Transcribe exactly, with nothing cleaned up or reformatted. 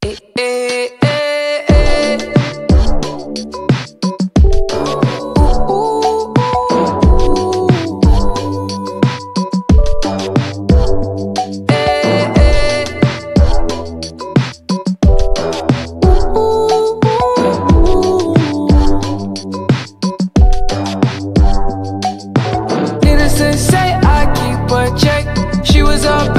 Eh, eh, eh, eh. Ooh, ooh, ooh. Eh, eh. Ooh, ooh, ooh. Needless to say, I keep a check. She was up